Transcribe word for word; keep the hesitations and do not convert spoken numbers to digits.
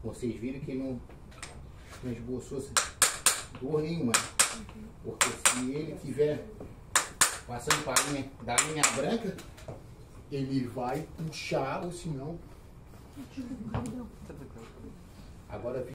Vocês viram que não, não esboçou dor nenhuma. Porque se ele tiver passando para a linha da linha branca, ele vai puxar, ou senão. Agora